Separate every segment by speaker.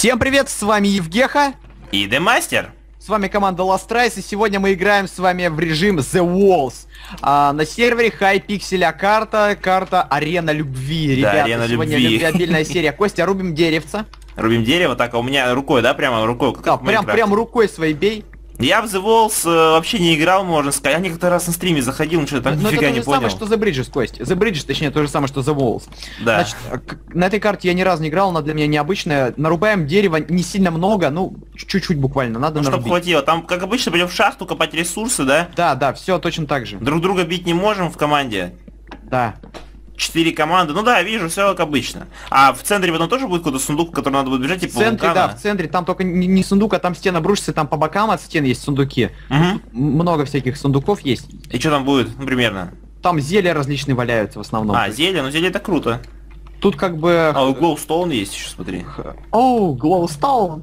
Speaker 1: Всем привет, с вами Евгеха.
Speaker 2: И Демастер.
Speaker 1: С вами команда Last Rise, и сегодня мы играем с вами в режим The Walls. На сервере Hypixel карта Арена Любви.
Speaker 2: Да,
Speaker 1: Ребята,
Speaker 2: Арена
Speaker 1: сегодня
Speaker 2: Любви.
Speaker 1: любвеобильная серия. Костя, рубим деревца.
Speaker 2: Рубим дерево, так, а у меня рукой, да, прямо рукой? Как
Speaker 1: Да,
Speaker 2: в Майнкрафте.
Speaker 1: прям рукой своей бей.
Speaker 2: Я в The Walls вообще не играл, можно сказать. Я некоторый раз на стриме заходил, но что-то там
Speaker 1: Но это
Speaker 2: нифига
Speaker 1: то
Speaker 2: не
Speaker 1: же
Speaker 2: понял.
Speaker 1: самое, что The Bridges, Кость. The Bridges, точнее, то же самое, что The Walls.
Speaker 2: Да.
Speaker 1: Значит, на этой карте я ни разу не играл, она для меня необычная. Нарубаем дерево не сильно много, ну, чуть-чуть буквально, надо
Speaker 2: Ну, чтобы
Speaker 1: нарубить.
Speaker 2: хватило. Там, как обычно, пойдем в шахту копать ресурсы, да?
Speaker 1: Да, все точно так же.
Speaker 2: Друг друга бить не можем в команде.
Speaker 1: Да.
Speaker 2: 4 команды. Ну да, вижу, все как обычно. А в центре потом тоже будет какой-то сундук, в который надо будет бежать,
Speaker 1: В
Speaker 2: типа
Speaker 1: центре,
Speaker 2: вулкана?
Speaker 1: да, в центре, там только не сундук, а там стена брушится, там по бокам от стен есть сундуки.
Speaker 2: Угу.
Speaker 1: Много всяких сундуков есть.
Speaker 2: И что там будет, ну, примерно?
Speaker 1: Там зелья различные валяются в основном.
Speaker 2: А, зелье, ну зелье это круто.
Speaker 1: Тут как бы...
Speaker 2: А, Glowstone есть еще, смотри.
Speaker 1: Оу, Glowstone.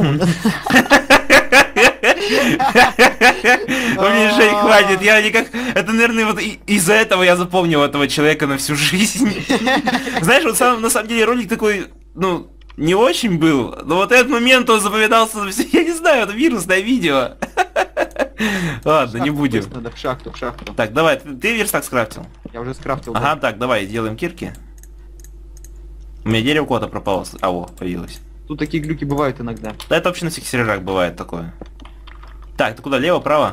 Speaker 2: Мне Жень, хватит, я никак... Это, наверное, вот из-за этого я запомнил этого человека на всю жизнь. Знаешь, вот на самом деле ролик такой, ну, не очень был, но вот этот момент он запоминался на все. Я не знаю, это вирусное видео. Ладно, не будем.
Speaker 1: Надо в шахту.
Speaker 2: Так, давай, ты верстак скрафтил?
Speaker 1: Я уже скрафтил.
Speaker 2: Ага, так, давай, сделаем кирки. У меня дерево куда-то пропало. А, во, появилось.
Speaker 1: Тут такие глюки бывают иногда.
Speaker 2: Да это вообще на всех серверах бывает такое. Так, ты куда, лево, право?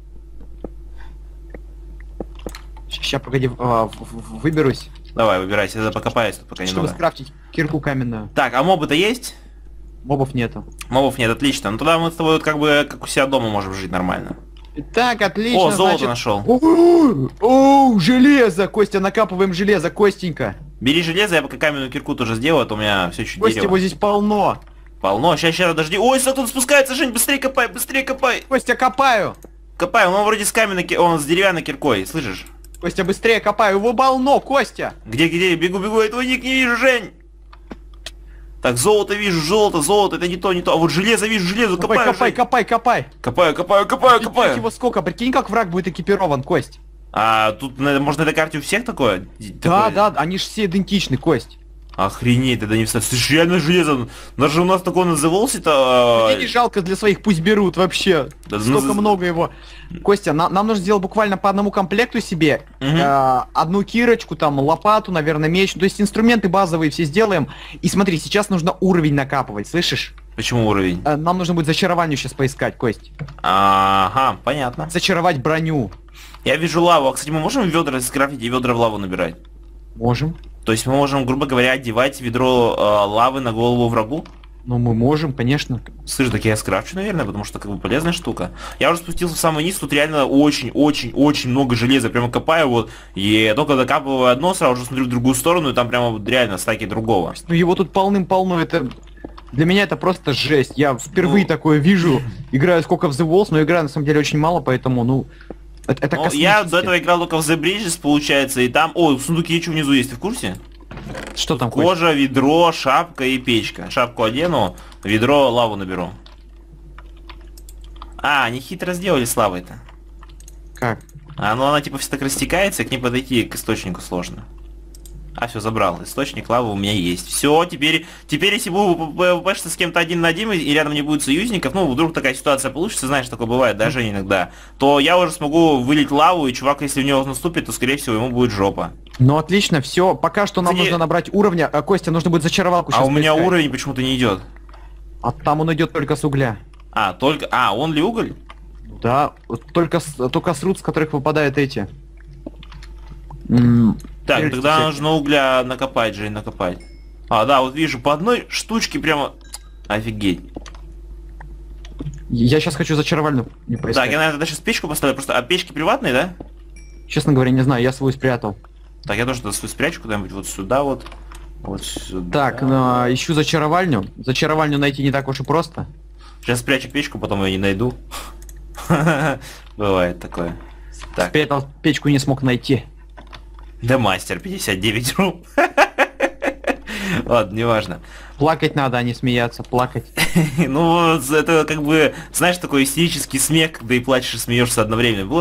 Speaker 1: Сейчас, погоди, выберусь.
Speaker 2: Давай, выбирайся, я покопаюсь тут пока
Speaker 1: Чтобы
Speaker 2: немного.
Speaker 1: скрафтить кирку каменную.
Speaker 2: Так, а мобы-то есть?
Speaker 1: Мобов нету.
Speaker 2: Мобов нет, отлично. Ну тогда мы с тобой вот как бы как у себя дома можем жить нормально.
Speaker 1: Так, отлично,
Speaker 2: О, золото
Speaker 1: значит...
Speaker 2: нашел.
Speaker 1: Оу, железо! Костя, накапываем железо, Костенька.
Speaker 2: Бери железо, я пока каменную кирку тоже сделаю, а то у меня все чуть
Speaker 1: Костя,
Speaker 2: дерево.
Speaker 1: его здесь полно.
Speaker 2: Полно, сейчас, подожди. Ой, кто-то спускается, Жень, быстрее копай, быстрее копай.
Speaker 1: Костя, копаю.
Speaker 2: Копай, он вроде с каменной, он с деревянной киркой, слышишь?
Speaker 1: Костя, быстрее копаю, его полно, Костя.
Speaker 2: Где, бегу, я твой ник не вижу, Жень. Так, золото вижу, золото, это не то. А вот железо вижу, железо,
Speaker 1: Копай.
Speaker 2: Жень. Копаю.
Speaker 1: Прикинь, его сколько, прикинь, как враг будет экипирован, Кость.
Speaker 2: А тут, может, на этой карте у всех такое?
Speaker 1: Да, они же все идентичны, Кость.
Speaker 2: Охренеть, это не встать. Слушай, реально железо. Даже у нас такое назывался-то...
Speaker 1: Мне не жалко для своих, пусть берут вообще.
Speaker 2: Да,
Speaker 1: Столько много его. Костя, нам нужно сделать буквально по одному комплекту себе. Одну кирочку, там, лопату, наверное, меч. То есть инструменты базовые все сделаем. И смотри, сейчас нужно уровень накапывать, слышишь?
Speaker 2: Почему уровень?
Speaker 1: Нам нужно будет зачарованию сейчас поискать, Кость.
Speaker 2: Ага, понятно.
Speaker 1: Зачаровать броню.
Speaker 2: Я вижу лаву. А, кстати, мы можем ведра скрафтить и ведра в лаву набирать?
Speaker 1: Можем.
Speaker 2: То есть мы можем, грубо говоря, одевать ведро лавы на голову врагу?
Speaker 1: Ну, мы можем, конечно.
Speaker 2: Слышь, так я скрафчу, наверное, потому что как бы полезная штука. Я уже спустился в самый низ, тут реально очень много железа. Прямо копаю вот, и только докапываю одно, сразу же смотрю в другую сторону, и там прямо вот реально стаки другого.
Speaker 1: Ну, его тут полным-полно, это... Для меня это просто жесть. Я впервые такое вижу. Играю сколько в The Walls, но играю на самом деле очень мало, поэтому, ну... Это
Speaker 2: Ну, я до этого играл только в The Bridges, получается, и там... О, в сундуке что внизу есть, ты в курсе?
Speaker 1: Что там, Кость?
Speaker 2: Кожа, ведро, шапка и печка. Шапку одену, ведро, лаву наберу. А, они хитро сделали с лавой-то.
Speaker 1: Как?
Speaker 2: А, ну она типа все так растекается, и к ней подойти к источнику сложно. А, все, забрал. Источник лавы у меня есть. Все, теперь если буду пэшиться с кем-то один на один, и рядом не будет союзников, ну, вдруг такая ситуация получится, знаешь, такое бывает, даже иногда, то я уже смогу вылить лаву, и чувак, если в него наступит, то, скорее всего, ему будет жопа.
Speaker 1: Ну, отлично, все. Пока что нам нужно набрать уровня. Костя, нужно будет зачаровалку сейчас
Speaker 2: А у меня
Speaker 1: поискать.
Speaker 2: уровень почему-то не идет.
Speaker 1: А там он идет только с угля.
Speaker 2: А, только... А, он ли уголь?
Speaker 1: Да, только с руд, с которых выпадают эти.
Speaker 2: Так,
Speaker 1: Прежде
Speaker 2: тогда
Speaker 1: всего.
Speaker 2: нужно угля накопать, Жень, накопать. А, да, вот вижу, по одной штучке прямо... Офигеть.
Speaker 1: Я сейчас хочу зачаровальную не поискать.
Speaker 2: Так, я, наверное, сейчас печку поставлю, просто... А печки приватные, да?
Speaker 1: Честно говоря, не знаю, я свою спрятал.
Speaker 2: Так, я тоже свою спрячу куда-нибудь вот сюда вот. Вот сюда.
Speaker 1: Так, ищу зачаровальню. Зачаровальню найти не так уж и просто.
Speaker 2: Сейчас спрячу печку, потом ее не найду. Бывает такое. Так,
Speaker 1: Спрятал печку, не смог найти.
Speaker 2: да мастер 59 руб. Ладно, неважно.
Speaker 1: Плакать надо, а не смеяться, плакать.
Speaker 2: Ну, это как бы, знаешь, такой истерический смех, когда и плачешь, и смеешься одновременно. Было?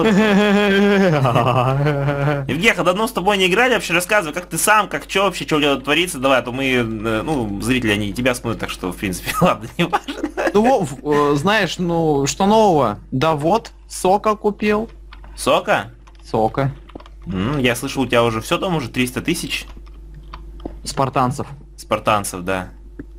Speaker 2: Евгений, а давно с тобой не играли, вообще рассказывай, как ты сам, как что вообще, что у тебя тут творится, давай, а то мы, ну, зрители, они тебя смотрят, так что, в принципе, ладно, не важно.
Speaker 1: Ну, знаешь, ну, что нового? Да вот, сока купил.
Speaker 2: Сока?
Speaker 1: Сока.
Speaker 2: Я слышал, у тебя уже все там уже 300 тысяч
Speaker 1: Спартанцев.
Speaker 2: спартанцев, да.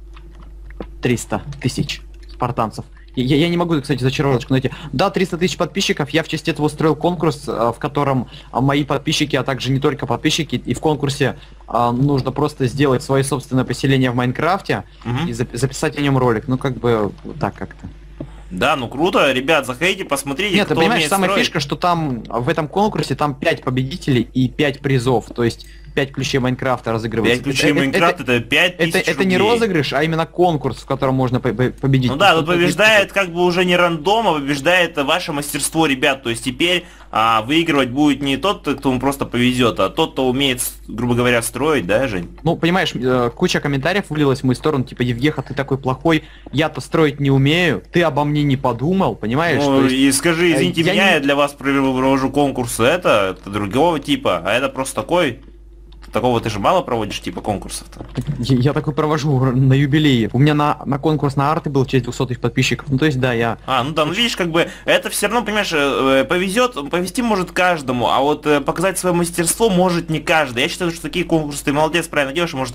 Speaker 1: 300 тысяч спартанцев. Я не могу, кстати, зачаровочку найти. Да, 300 тысяч подписчиков. Я в честь этого устроил конкурс, в котором мои подписчики, а также не только подписчики, и в конкурсе нужно просто сделать свое собственное поселение в Майнкрафте и записать о нем ролик. Ну, как бы, вот так как-то.
Speaker 2: Да, ну круто, ребят, заходите, посмотрите,
Speaker 1: Нет,
Speaker 2: кто
Speaker 1: ты понимаешь,
Speaker 2: умеет
Speaker 1: самая
Speaker 2: строить.
Speaker 1: фишка, что там, в этом конкурсе, там 5 победителей и 5 призов. То есть 5 ключей Майнкрафта разыгрываются.
Speaker 2: 5 ключей Майнкрафта, это 5000
Speaker 1: это не
Speaker 2: рублей.
Speaker 1: розыгрыш, а именно конкурс, в котором можно победить.
Speaker 2: Ну да, тут побеждает как бы уже не рандом, а побеждает ваше мастерство, ребят. То есть теперь выигрывать будет не тот, кто просто повезет, а тот, кто умеет, грубо говоря, строить, да, Жень?
Speaker 1: Ну, понимаешь, куча комментариев вылилась в мою сторону, типа, Евгеха, ты такой плохой, я-то строить не умею, ты обо мне не подумал, понимаешь?
Speaker 2: Ну,
Speaker 1: есть,
Speaker 2: и скажи, извините
Speaker 1: я
Speaker 2: меня,
Speaker 1: не-
Speaker 2: я для вас провожу конкурсы, это другого типа, а это просто такой. Такого ты же мало проводишь, типа, конкурсов-то.
Speaker 1: Я такой провожу на юбилее. У меня на конкурс на арты был в честь 200 тысяч подписчиков. Ну, то есть, да, я...
Speaker 2: Ну да, ну видишь, как бы, это все равно, понимаешь, повести может каждому, а вот показать свое мастерство может не каждый. Я считаю, что такие конкурсы, ты молодец, правильно делаешь, может,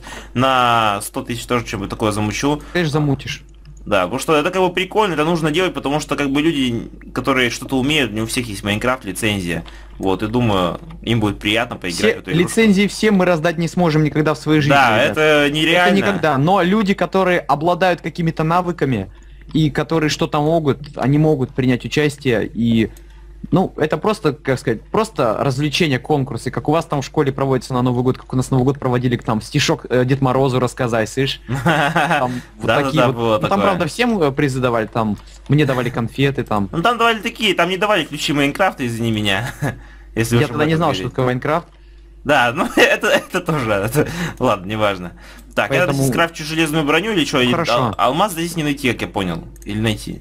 Speaker 2: на 100 тысяч тоже что-нибудь такое замучу.
Speaker 1: Конечно, замутишь.
Speaker 2: Да, потому что это как бы прикольно, это нужно делать, потому что как бы люди, которые что-то умеют, не у всех есть Майнкрафт лицензия. Вот, и думаю, им будет приятно поиграть в эту игру.
Speaker 1: Лицензии все мы раздать не сможем никогда в своей жизни.
Speaker 2: Да,
Speaker 1: ребят.
Speaker 2: это нереально.
Speaker 1: Это никогда. Но люди, которые обладают какими-то навыками и которые что-то могут, они могут принять участие и... Ну, это просто, как сказать, просто развлечение, конкурсы, как у вас там в школе проводится на Новый год, как у нас Новый год проводили, там, стишок Дед Морозу рассказать, слышь? Там вот такие вот.
Speaker 2: было
Speaker 1: Ну, там,
Speaker 2: такое.
Speaker 1: правда, всем призы давали, там, мне давали конфеты, там.
Speaker 2: Ну там давали такие, там не давали ключи Майнкрафта, извини меня. Если
Speaker 1: Я
Speaker 2: уж об
Speaker 1: тогда не
Speaker 2: этом
Speaker 1: знал, что
Speaker 2: говорить.
Speaker 1: такое Майнкрафт.
Speaker 2: Да, ну это тоже, ладно, неважно. Так,
Speaker 1: Поэтому-
Speaker 2: я скрафчу железную броню или что?
Speaker 1: Хорошо.
Speaker 2: Алмаз здесь не найти, как я понял. Или найти?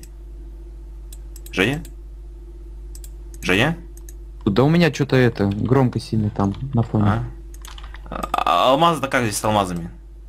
Speaker 2: Женя? Женя?
Speaker 1: Да у меня что-то это, громко сильно там, на фоне.
Speaker 2: Алмазы-то как здесь с алмазами?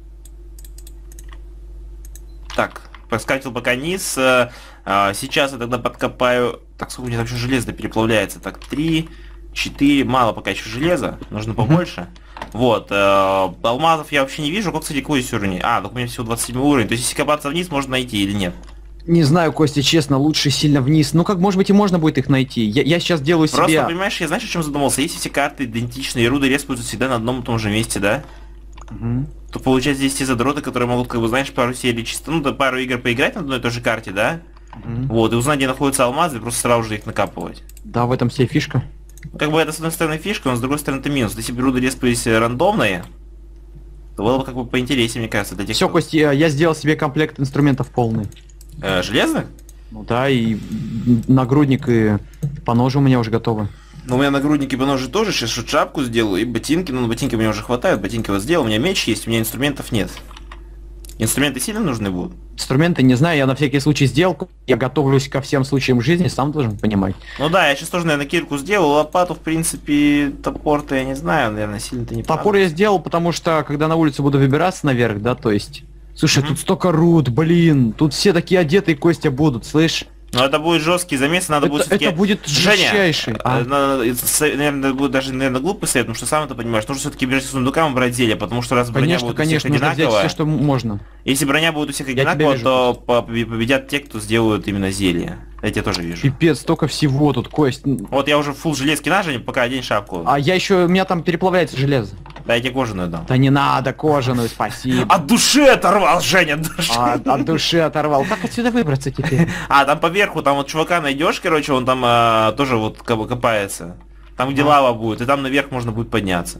Speaker 2: Так, поскрафтил пока низ. Сейчас я тогда подкопаю... Так, сколько у меня там еще железо переплавляется? Так, 3, 4, мало пока еще железа, нужно побольше. Вот, алмазов я вообще не вижу. Как, кстати, какой здесь уровень? Так у меня всего 27 уровень. То есть, если копаться вниз, можно найти или нет?
Speaker 1: Не знаю, Костя, честно, лучше сильно вниз. Ну как, может быть, и можно будет их найти. Я сейчас делаю
Speaker 2: Просто,
Speaker 1: себе...
Speaker 2: понимаешь, я знаешь, о чем задумался? Если все карты идентичные, и руды респаются всегда на одном и том же месте, да?
Speaker 1: Мгм.
Speaker 2: То получается здесь те задроты, которые могут, как бы, знаешь, пару серий чисто, ну, да, пару игр поиграть на одной и той же карте, да?
Speaker 1: Мгм.
Speaker 2: Вот, и узнать, где находятся алмазы, и просто сразу же их накапывать.
Speaker 1: Да, в этом вся фишка.
Speaker 2: Как бы это с одной стороны фишка, но с другой стороны это минус. Если бы руды респались рандомные, то было бы как бы поинтереснее, мне кажется, для тех,
Speaker 1: Все,
Speaker 2: кто-
Speaker 1: Костя, я сделал себе комплект инструментов полный.
Speaker 2: Железных?
Speaker 1: Ну да, и нагрудник, и по ножу у меня уже готовы.
Speaker 2: Ну, у меня нагрудники по ножи тоже, сейчас вот шапку сделаю, и ботинки, ну, ботинки мне уже хватает, ботинки вот сделал, у меня меч есть, у меня инструментов нет. Инструменты сильно нужны будут?
Speaker 1: Инструменты, не знаю, я на всякий случай сделал. Я готовлюсь ко всем случаям жизни, сам должен понимать.
Speaker 2: Ну да, я сейчас тоже, наверное, кирку сделал, лопату, в принципе, топор-то я не знаю, наверное, сильно-то не
Speaker 1: Топор я сделал, потому что, когда на улицу буду выбираться наверх, да, то есть... Слушай,
Speaker 2: Мгм.
Speaker 1: тут столько руд, блин, тут все такие одетые, Костя, будут, слышь?
Speaker 2: Но это будет жесткий замес, надо будет
Speaker 1: Это
Speaker 2: все-таки...
Speaker 1: будет жестчайший.
Speaker 2: наверное, будет даже, наверное, глупый совет, потому что сам это понимаешь, нужно все-таки бежать с сундукам брать зелье, потому что раз броня
Speaker 1: Конечно,
Speaker 2: будет
Speaker 1: конечно,
Speaker 2: у всех
Speaker 1: нужно взять
Speaker 2: одинаковая,
Speaker 1: все, что можно.
Speaker 2: если броня будет у всех
Speaker 1: Я тебя
Speaker 2: одинаковая,
Speaker 1: вижу,
Speaker 2: то победят те, кто сделают именно зелье. Я тебя тоже вижу.
Speaker 1: Пипец, столько всего тут, Кость.
Speaker 2: Вот я уже фул железки нажень, пока одень шапку.
Speaker 1: А я еще, у меня там переплавляется железо.
Speaker 2: Да, я тебе кожаную дам.
Speaker 1: Да не надо кожаную, спасибо.
Speaker 2: От души оторвал, Женя, от души.
Speaker 1: От души оторвал. Как отсюда выбраться теперь?
Speaker 2: Там поверху, там вот чувака найдешь, короче, он там тоже вот копается. Там где лава будет, и там наверх можно будет подняться.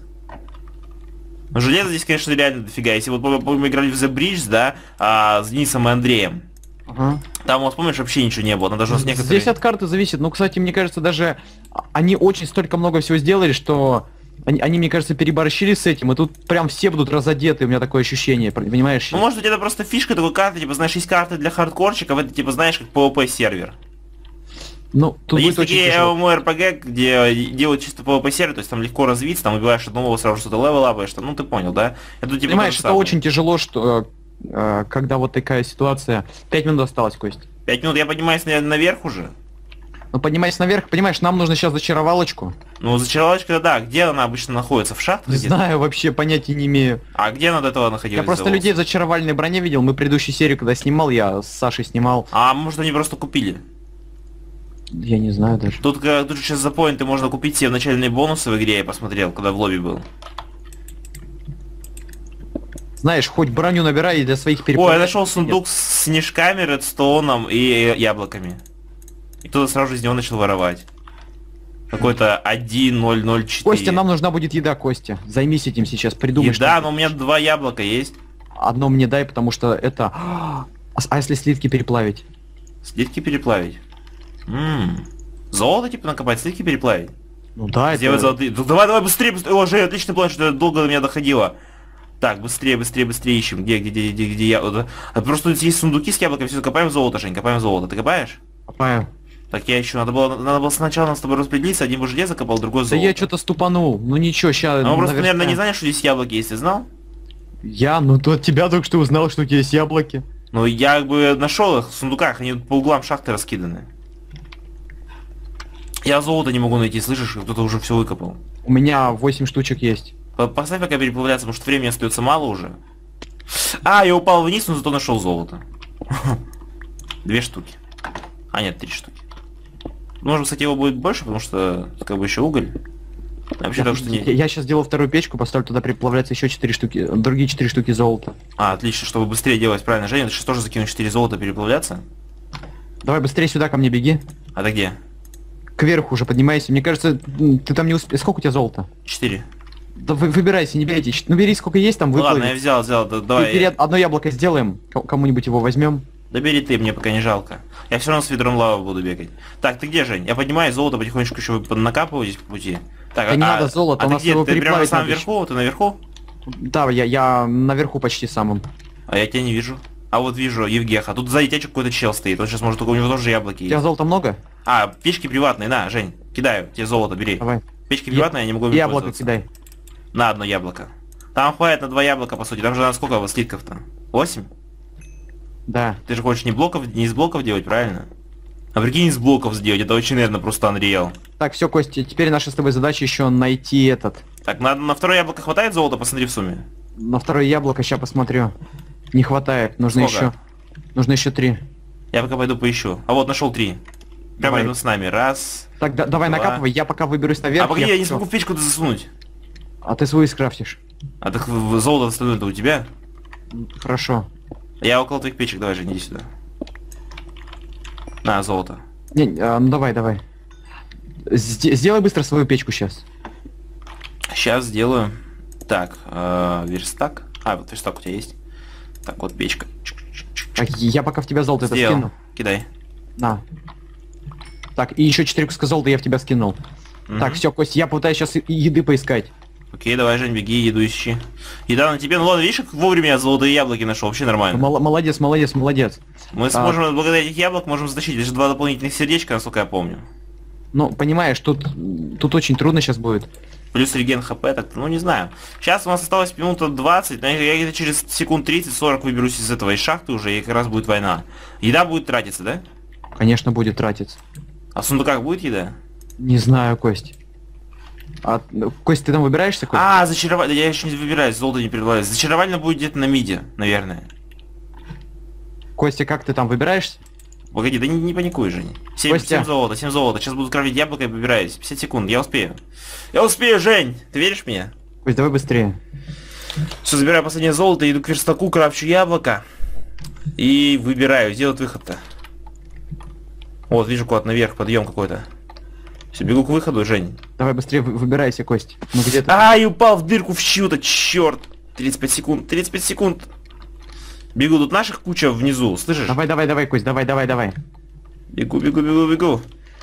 Speaker 2: Но железо здесь, конечно, реально дофига. Если вот мы играли в The Bridge, да, с Денисом и Андреем,
Speaker 1: Ага.
Speaker 2: там, вот помнишь, вообще ничего не было. Там даже у нас некоторые...
Speaker 1: Здесь от карты зависит. Ну, кстати, мне кажется, даже они очень столько много всего сделали, что Они, мне кажется, переборщили с этим, и тут прям все будут разодеты, у меня такое ощущение, понимаешь?
Speaker 2: Ну, может быть, это просто фишка такой карты, типа, знаешь, есть карты для хардкорщиков, это, типа, знаешь, как PvP сервер.
Speaker 1: Ну, тут
Speaker 2: Есть
Speaker 1: будет очень
Speaker 2: такие
Speaker 1: тяжело.
Speaker 2: MMORPG, где делают чисто PvP сервер, то есть там легко развиться, там убиваешь одного, сразу что-то левел апаешь, там, ну ты понял, да? Это типа
Speaker 1: Понимаешь,
Speaker 2: то же
Speaker 1: это
Speaker 2: самое.
Speaker 1: очень тяжело, что когда вот такая ситуация. 5 минут осталось, Кость.
Speaker 2: 5 минут, я поднимаюсь наверх уже.
Speaker 1: Ну, поднимайся наверх, понимаешь, нам нужно сейчас зачаровалочку.
Speaker 2: Ну, зачаровалочка, да, где она обычно находится? В шахтах
Speaker 1: Не
Speaker 2: где-то?
Speaker 1: знаю, вообще понятия не имею.
Speaker 2: А где она до этого находилась?
Speaker 1: Я просто людей в зачаровальной броне видел, мы предыдущую серию, когда снимал, я с Сашей снимал.
Speaker 2: А может они просто купили?
Speaker 1: Я не знаю даже.
Speaker 2: Тут же сейчас за поинты можно купить себе начальные бонусы в игре, я посмотрел, когда в лобби был.
Speaker 1: Знаешь, хоть броню набирай и для своих
Speaker 2: О,
Speaker 1: переплавок.
Speaker 2: я нашел сундук с снежками, редстоуном и яблоками. И кто-то сразу же из него начал воровать. Какой-то 1004.
Speaker 1: Костя, нам нужна будет еда, Костя. Займись этим сейчас, придумай.
Speaker 2: Еда,
Speaker 1: что-то.
Speaker 2: но у меня 2 яблока есть.
Speaker 1: Одно мне дай, потому что это... А если сливки переплавить?
Speaker 2: Сливки переплавить. Золото типа накопать, сливки переплавить.
Speaker 1: Ну да,
Speaker 2: Сделать
Speaker 1: это...
Speaker 2: золотые. Ну, давай, быстрее, быстрее. О, Жень, отличный план, что это долго до меня доходило. Так, быстрее, быстрее, быстрее ищем. Где я... Просто тут есть сундуки с яблоками, все, копаем золото, Жень, копаем золото. Ты копаешь?
Speaker 1: Копаю.
Speaker 2: Так я еще, надо было сначала нас с тобой распределиться, один в желез закопал, другой
Speaker 1: Да
Speaker 2: золото.
Speaker 1: я что-то ступанул. Ну ничего, сейчас...
Speaker 2: Ну просто, наверное, не знаешь, что здесь яблоки есть, ты знал?
Speaker 1: Ну то от тебя только что узнал, что у тебя есть яблоки.
Speaker 2: Ну я как бы нашел их в сундуках, они по углам шахты раскиданы. Я золото не могу найти, слышишь, кто-то уже все выкопал.
Speaker 1: У меня 8 штучек есть.
Speaker 2: Поставь пока переплавляться, потому что времени остается мало уже. А, я упал вниз, но зато нашел золото. 2 штуки. А нет, 3 штуки. Может, кстати, его будет больше, потому что как бы еще уголь. А вообще так что не...
Speaker 1: Я сейчас делаю вторую печку, поставлю туда переплавляться еще 4 штуки, другие 4 штуки золота.
Speaker 2: А, отлично, чтобы быстрее делать правильно. Женя, ты сейчас тоже закинуть 4 золота переплавляться?
Speaker 1: Давай быстрее сюда ко мне беги.
Speaker 2: А ты где?
Speaker 1: Кверху уже поднимайся. Мне кажется, ты там не успеешь. Сколько у тебя золота?
Speaker 2: 4.
Speaker 1: Да выбирайся, не берите. Ну бери сколько есть, там
Speaker 2: Ну ладно,
Speaker 1: выплыви.
Speaker 2: я взял, давай.
Speaker 1: Бери одно яблоко сделаем, кому-нибудь его возьмем.
Speaker 2: Да бери ты, мне пока не жалко. Я все равно с ведром лавы буду бегать. Так, ты где, Жень? Я поднимаю золото, потихонечку еще накапываю здесь по пути. Так,
Speaker 1: Да не надо золото,
Speaker 2: а
Speaker 1: у
Speaker 2: ты
Speaker 1: нас
Speaker 2: где?
Speaker 1: его
Speaker 2: Ты прямо на
Speaker 1: переплавить
Speaker 2: самом
Speaker 1: надо
Speaker 2: верху? Ты наверху?
Speaker 1: Да, я наверху почти самым.
Speaker 2: А я тебя не вижу. А вот вижу, Евгеха. Тут сзади тебя какой-то чел стоит. Он сейчас может только у него тоже яблоки
Speaker 1: У тебя
Speaker 2: есть.
Speaker 1: золота много?
Speaker 2: А, печки приватные, на, Жень, кидаю, тебе золото, бери.
Speaker 1: Давай.
Speaker 2: Печки приватные, я не могу ими
Speaker 1: Яблоко
Speaker 2: пользоваться.
Speaker 1: кидай.
Speaker 2: На одно яблоко. Там хватит на 2 яблока, по сути. Там же на сколько у вас слитков-то? 8?
Speaker 1: Да.
Speaker 2: Ты же хочешь не из блоков делать, правильно? А прикинь, из блоков сделать, это очень, наверное, просто Unreal.
Speaker 1: Так, все, Костя, теперь наша с тобой задача еще найти этот.
Speaker 2: Так, на второе яблоко хватает золота? Посмотри в сумме.
Speaker 1: На второе яблоко, сейчас посмотрю. Не хватает, нужно
Speaker 2: Сколько?
Speaker 1: еще. Нужно еще 3.
Speaker 2: Я пока пойду поищу. А вот, нашел 3. Прямо
Speaker 1: Давай.
Speaker 2: рядом с нами. Раз.
Speaker 1: Так, давай
Speaker 2: 2.
Speaker 1: накапывай, я пока выберусь наверх.
Speaker 2: А погоди, я не
Speaker 1: всё.
Speaker 2: смогу в печку засунуть.
Speaker 1: А ты свой скрафтишь.
Speaker 2: А так золото остальное-то у тебя?
Speaker 1: Хорошо.
Speaker 2: Я около твоих печек, давай же, иди сюда. На, золото.
Speaker 1: Ну давай. Сделай быстро свою печку сейчас.
Speaker 2: Сейчас сделаю. Так, верстак. А, вот верстак у тебя есть. Так, вот печка.
Speaker 1: Так, я пока в тебя золото это
Speaker 2: Сделал.
Speaker 1: скину.
Speaker 2: Кидай.
Speaker 1: На. Так, и еще 4 куска золота я в тебя скинул.
Speaker 2: Мгм.
Speaker 1: Так, все, Кость, я пытаюсь сейчас еды поискать.
Speaker 2: Окей, давай, Жень, беги, еду ищи. Еда на тебе, ну ладно, видишь, как вовремя я золотые яблоки нашел, вообще нормально.
Speaker 1: Молодец.
Speaker 2: Мы сможем, благодаря этих яблок, можем затащить лишь 2 дополнительных сердечка, насколько я помню.
Speaker 1: Ну, понимаешь, тут очень трудно сейчас будет.
Speaker 2: Плюс реген хп, так, ну не знаю. Сейчас у нас осталось минута 20, но я где-то через секунд 30-40 выберусь из этого, из шахты уже, и как раз будет война. Еда будет тратиться, да?
Speaker 1: Конечно, будет тратиться.
Speaker 2: А в сундуках будет еда?
Speaker 1: Не знаю, Кость. Кость, ты там выбираешься, Кость?
Speaker 2: А, зачарование, я еще не выбираюсь, золото не перебываюсь. Зачарование будет где-то на миде, наверное.
Speaker 1: Костя, как ты там выбираешься?
Speaker 2: Погоди, да не паникуй, Жень. 7
Speaker 1: Костя.
Speaker 2: золота, 7 золота. Сейчас буду крафтить яблоко и выбираюсь. 50 секунд, я успею. Я успею, Жень! Ты веришь в меня?
Speaker 1: Кость, давай быстрее.
Speaker 2: Все, забираю последнее золото, иду к верстаку, крафчу яблоко. И выбираю, сделать выход-то. Вот, вижу куда-то наверх, подъем какой-то. Все, бегу к выходу, Жень.
Speaker 1: Давай быстрее выбирайся, Кость. Ну где ты?
Speaker 2: Ай, упал в дырку в чью-то, черт! 35 секунд, 35 секунд. Бегу, тут наших куча внизу, слышишь?
Speaker 1: Давай, Кость, давай.
Speaker 2: Бегу.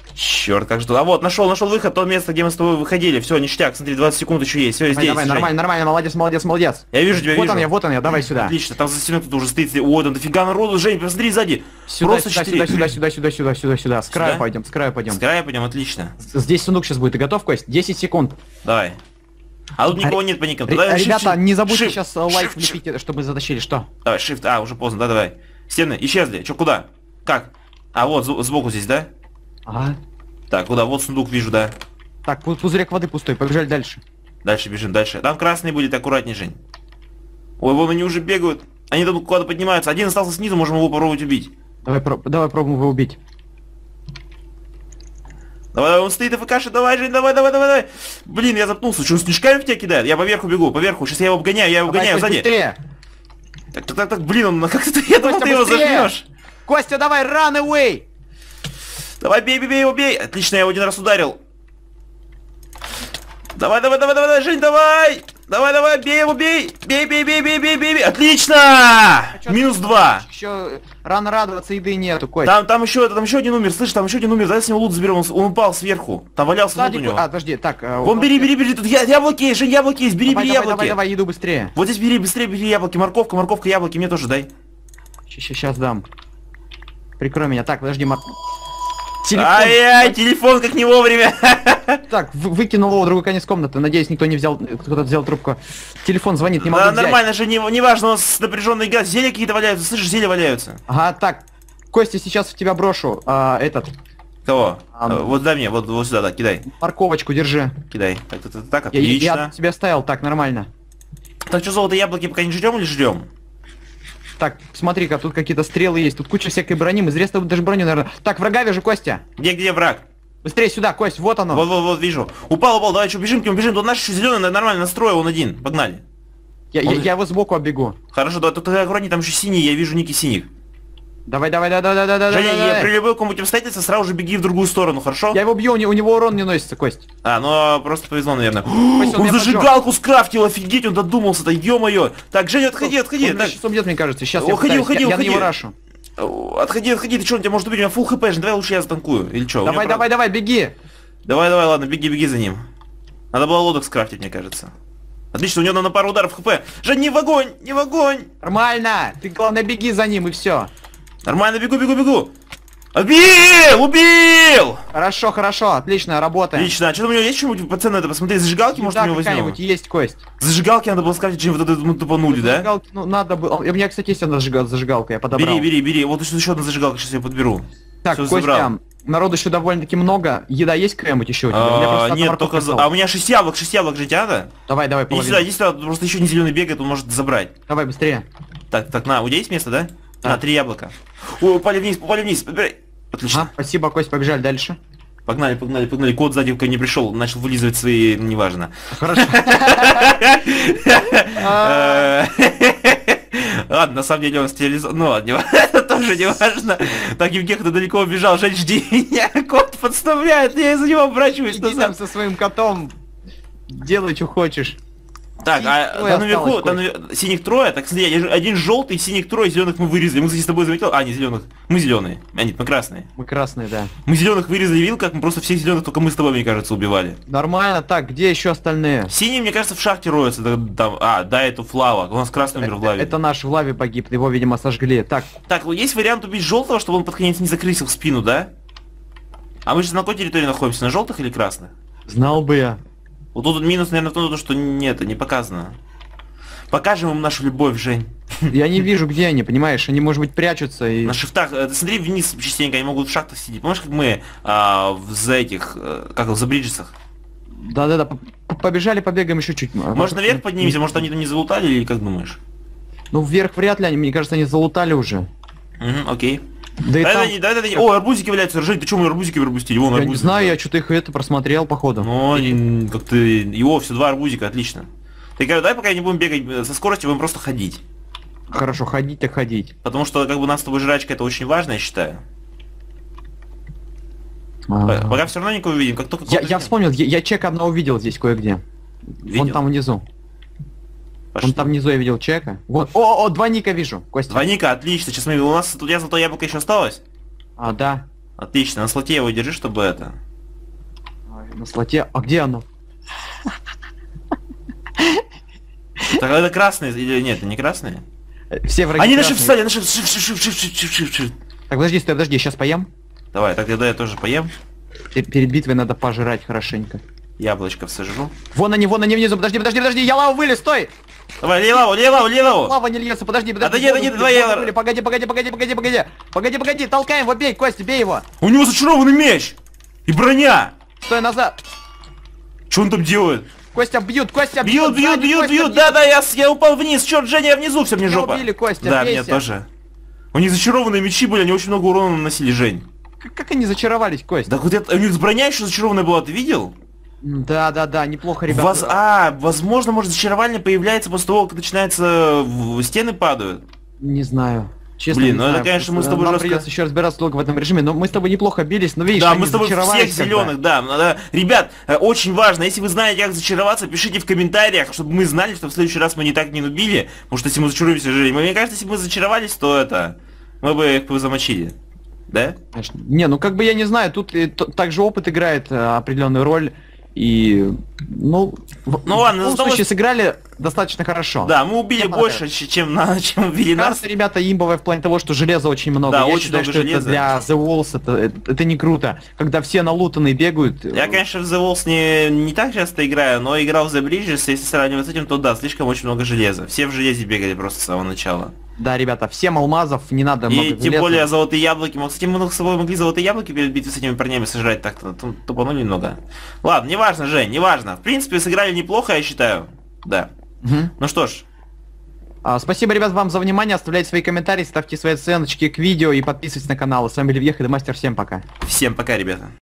Speaker 2: Черт, как же... А вот, нашел выход, то место, где мы с тобой выходили. Все, ништяк, смотри, 20 секунд еще есть. Все,
Speaker 1: Давай,
Speaker 2: здесь.
Speaker 1: давай,
Speaker 2: Жень.
Speaker 1: нормально, молодец.
Speaker 2: Я вижу тебя,
Speaker 1: Вот
Speaker 2: вижу.
Speaker 1: вот он я, давай сюда.
Speaker 2: Отлично, там за стеной кто-то уже стоит. О, там дофига народу, Жень, посмотри сзади.
Speaker 1: Сюда,
Speaker 2: Просто 4.
Speaker 1: сюда. С краю пойдем.
Speaker 2: С края пойдем, отлично.
Speaker 1: Здесь сундук сейчас будет. Ты готов, Кость? 10 секунд.
Speaker 2: Давай. А тут никого нет по никам.
Speaker 1: Ребята, не забудьте
Speaker 2: shift,
Speaker 1: сейчас лайк
Speaker 2: shift.
Speaker 1: влепить, чтобы затащили. Что?
Speaker 2: Давай, shift. А, уже поздно, да, давай. Стены исчезли. Че, куда? Как? А, вот, сбоку здесь, да?
Speaker 1: Ага.
Speaker 2: Так, куда? Вот сундук вижу, да.
Speaker 1: Так, пузырек воды пустой, побежали дальше.
Speaker 2: Дальше бежим, дальше. Там красные будет, аккуратней, Жень. Ой, вон они уже бегают. Они там куда-то поднимаются. Один остался снизу, можем его попробовать убить.
Speaker 1: Давай пробуем его убить.
Speaker 2: Давай, он стоит АФКши, давай, Жень, давай. Блин, я запнулся, что, снежками в тебя кидает? Я поверху бегу, сейчас я его обгоняю,
Speaker 1: Кость,
Speaker 2: сзади.
Speaker 1: быстрее.
Speaker 2: Так, блин, он как ты, я думал,
Speaker 1: Костя,
Speaker 2: ты его
Speaker 1: быстрее!
Speaker 2: зажмешь.
Speaker 1: Костя, давай, run away!
Speaker 2: Давай, бей его, бей. Отлично, я его один раз ударил. Давай, Жень, давай, бей его, бей. Отлично! Минус 2.
Speaker 1: Еще рано радоваться, еды нету, Кость.
Speaker 2: Там еще один умер, слышь, там еще один умер, давай с него лут заберем, он упал сверху. Там валялся лут у него.
Speaker 1: Подожди, так.
Speaker 2: Вон, бери, тут яблоки есть, Жень, яблоки есть, бери яблоки.
Speaker 1: Давай, еду быстрее.
Speaker 2: Вот здесь бери яблоки, морковка, яблоки, мне тоже дай.
Speaker 1: Сейчас дам. Прикрой меня. Так, подожди,
Speaker 2: Ай-яй, телефон как не вовремя.
Speaker 1: Так, выкинул его в другой конец комнаты. Надеюсь, никто не взял, кто-то взял трубку. Телефон звонит, не могу взять.
Speaker 2: Нормально же, не важно, у нас напряженный газ. Зелья какие-то валяются, слышишь, зелья валяются.
Speaker 1: Ага, так. Костя, сейчас в тебя брошу.
Speaker 2: Кого? Вот дай мне, вот сюда, да, кидай.
Speaker 1: Морковочку держи.
Speaker 2: Кидай. Так, отлично.
Speaker 1: Я тебя ставил, так, нормально.
Speaker 2: Так, что, золото яблоки пока не жрем или жрем?
Speaker 1: Так, смотри-ка, тут какие-то стрелы есть, тут куча всякой брони, мы зря с тобой даже броню, наверное. Так, врага вижу, Костя.
Speaker 2: Где враг?
Speaker 1: Быстрее сюда, Кость, вот оно.
Speaker 2: Вот, вижу. Упал, давай, что, бежим к нему, тут наш еще зеленый, нормально, настрой, он один, погнали.
Speaker 1: Я его сбоку оббегу.
Speaker 2: Хорошо, давай, тут аккуратней, там еще синий, я вижу ники синих.
Speaker 1: Давай.
Speaker 2: Женя, я при любой каком-нибудь обстоятельстве сразу же беги в другую сторону, хорошо?
Speaker 1: Я его бью, у него урон не носится, Кость.
Speaker 2: Ну просто повезло, наверное.
Speaker 1: Кость,
Speaker 2: Он зажигалку скрафтил, офигеть, он додумался-то, ё-моё. Так, Женя, отходи.
Speaker 1: Он сейчас убьет, мне кажется, сейчас я
Speaker 2: Уходи.
Speaker 1: на него рашу.
Speaker 2: Отходи, ты что, он тебя может убить, у меня фулл хп, Жень, давай лучше я затанкую, или что?
Speaker 1: Давай, беги.
Speaker 2: Давай, ладно, беги за ним. Надо было лодок скрафтить, мне кажется. Отлично, у него на пару ударов хп. Жень, не в огонь!
Speaker 1: Нормально, ты главное беги за ним и все.
Speaker 2: Нормально, бегу. Убил!
Speaker 1: Хорошо, отлично, работаем.
Speaker 2: Отлично, а что у него есть что-нибудь по цену это посмотреть? Зажигалки, может, у него возьмем?
Speaker 1: какая-нибудь есть, Кость.
Speaker 2: Зажигалки надо было скрафтить, Жень, вот это мы тупанули, да?
Speaker 1: Зажигалки, надо было. У меня, кстати, есть одна зажигалка, я подобрал.
Speaker 2: Бери, вот еще одна зажигалка, сейчас я подберу.
Speaker 1: Так,
Speaker 2: Всё,
Speaker 1: Костя,
Speaker 2: забрал.
Speaker 1: народу еще довольно-таки много. Еда есть какая-нибудь еще у тебя? У меня просто одна
Speaker 2: Нет,
Speaker 1: морковка
Speaker 2: только...
Speaker 1: осталась.
Speaker 2: А у меня 6 яблок жить надо?
Speaker 1: Давай,
Speaker 2: Иди сюда, просто еще не зеленый бегает, он может забрать.
Speaker 1: Давай, быстрее.
Speaker 2: Так, на, у тебя есть место, да?
Speaker 1: Да.
Speaker 2: 3 яблока. Ой, упали вниз, подбирай. Отлично.
Speaker 1: Спасибо, Кость, побежали дальше.
Speaker 2: Погнали. Кот сзади ко мне пришел, начал вылизывать свои, неважно.
Speaker 1: Хорошо.
Speaker 2: Ладно, на самом деле он стерилизован. Ну ладно, это тоже не важно. Так, Евгех-то далеко убежал, Жень, жди меня. Кот подставляет, я из-за него обращаюсь.
Speaker 1: Иди там со своим котом. Делай, что хочешь.
Speaker 2: Так, там наверху, синих трое, так смотри, один желтый, синих трое, зеленых мы вырезали. Мы, кстати, с тобой заметил. Не зеленых. Мы зеленые. Нет, мы красные.
Speaker 1: Мы красные, да.
Speaker 2: Мы зеленых вырезали, видел, как мы просто всех зеленых только мы с тобой, мне кажется, убивали.
Speaker 1: Нормально, так, где еще остальные?
Speaker 2: Синие, мне кажется, в шахте роются. Там, это Флава. У нас красный умер в лаве.
Speaker 1: Это наш в лаве погиб, его, видимо, сожгли. Так,
Speaker 2: есть вариант убить желтого, чтобы он под конец не закрысил в спину, да? А мы же на какой территории находимся? На желтых или красных?
Speaker 1: знал бы я.
Speaker 2: Вот тут минус, наверное, в том, что нет, не показано. Покажем им нашу любовь, Жень.
Speaker 1: Я не вижу, где они, понимаешь? Они, может быть, прячутся и...
Speaker 2: На шифтах, смотри вниз частенько, они могут в шахтах сидеть. Помнишь, как мы за бриджесах?
Speaker 1: Да-да-да, побежали, побегаем еще чуть.
Speaker 2: Может, наверх поднимемся, может, они там не залутали, или как думаешь?
Speaker 1: Ну, вверх вряд ли, они, мне кажется, они залутали уже.
Speaker 2: Окей.
Speaker 1: Да и там...
Speaker 2: О, арбузики валяются, Жень, ты что, мы арбузики пропустили? Вон
Speaker 1: Я
Speaker 2: арбузики.
Speaker 1: не знаю, я что-то их просмотрел, походу.
Speaker 2: Ну, как-то... Его, все 2 арбузика, отлично. Ты говорю, давай пока не будем бегать со скоростью, будем просто ходить.
Speaker 1: Хорошо, ходить так ходить.
Speaker 2: Потому что, как бы, нас с тобой жрачка, это очень важно, я считаю. Пока все равно никого увидим, как только...
Speaker 1: Я вспомнил, я чека одного увидел здесь кое-где. Вон там внизу. Вон там внизу я видел чека. Вот. О, 2 ника вижу, Костя.
Speaker 2: 2 ника, отлично. Сейчас смотри, у нас тут золотое яблоко еще осталось.
Speaker 1: Да.
Speaker 2: Отлично, на слоте его держи, чтобы это...
Speaker 1: На слоте. А где оно?
Speaker 2: Так это красные или нет, это не красные?
Speaker 1: Все враги
Speaker 2: Они на
Speaker 1: красные.
Speaker 2: shift встали, на shift.
Speaker 1: Так, подожди, стой, подожди, сейчас поем.
Speaker 2: Давай, так тогда я тоже поем.
Speaker 1: Перед битвой надо пожрать хорошенько.
Speaker 2: Яблочко всажу.
Speaker 1: Вон они внизу. Подожди, я лаву вылез, стой!
Speaker 2: Давай, лей лаву!
Speaker 1: Лава не льется, подожди.
Speaker 2: Отойди, давай, я...
Speaker 1: Погоди, толкаем его, бей, Костя, бей его.
Speaker 2: У него зачарованный меч! И броня!
Speaker 1: Стой назад.
Speaker 2: Что он там делает?
Speaker 1: Костя, бьют,
Speaker 2: Бьют, да, я упал вниз, черт, Женя, я внизу, все, мне
Speaker 1: Меня
Speaker 2: жопа.
Speaker 1: убили, Костя,
Speaker 2: да,
Speaker 1: бейся.
Speaker 2: меня тоже. У них зачарованные мечи были, они очень много урона наносили, Жень.
Speaker 1: Как они зачаровались, Костя?
Speaker 2: Так вот у них броня еще зачарованная была, ты видел?
Speaker 1: Да, неплохо, ребята.
Speaker 2: Возможно, может, зачарование появляется после того, как начинается... стены падают.
Speaker 1: Не знаю. Честно,
Speaker 2: блин,
Speaker 1: не
Speaker 2: ну
Speaker 1: знаю,
Speaker 2: это, конечно, мы с тобой
Speaker 1: нам
Speaker 2: жестко...
Speaker 1: придется еще разбираться долго в этом режиме, но мы с тобой неплохо бились, но видишь,
Speaker 2: да,
Speaker 1: они
Speaker 2: мы с тобой
Speaker 1: зачаровались
Speaker 2: всех
Speaker 1: когда.
Speaker 2: зеленых, да. Ребят, очень важно, если вы знаете, как зачароваться, пишите в комментариях, чтобы мы знали, что в следующий раз мы не так не нубили, потому что если мы зачаруемся, мне кажется, если бы мы зачаровались, то это... мы бы их замочили. Да?
Speaker 1: Конечно. Не, ну как бы я не знаю, тут также опыт играет определенную роль. И, ну ладно, в любом случае сыграли достаточно хорошо.
Speaker 2: Да, мы убили больше, чем убили нас.
Speaker 1: Кажется, ребята имбовые в плане того, что железа очень много.
Speaker 2: Да,
Speaker 1: я
Speaker 2: очень
Speaker 1: считаю,
Speaker 2: много
Speaker 1: что
Speaker 2: железа.
Speaker 1: это для The Walls это не круто. Когда все налутанные бегают.
Speaker 2: Я, конечно, в The Walls не так часто играю, но играл в The Bridges, если сравнивать с этим, то да, слишком очень много железа. Все в железе бегали просто с самого начала.
Speaker 1: Да, ребята, всем алмазов не надо много железа.
Speaker 2: И тем более золотые яблоки. Мы, кстати, мы с собой могли золотые яблоки перед битвой с этими парнями сожрать так-то. Тупанули немного. Ладно, неважно, Жень, неважно. В принципе, сыграли неплохо, я считаю. Да. Ну что ж.
Speaker 1: Спасибо, ребят, вам за внимание. Оставляйте свои комментарии, ставьте свои оценочки к видео и подписывайтесь на канал. С вами был Левьех и Мастер. Всем пока.
Speaker 2: Всем пока, ребята.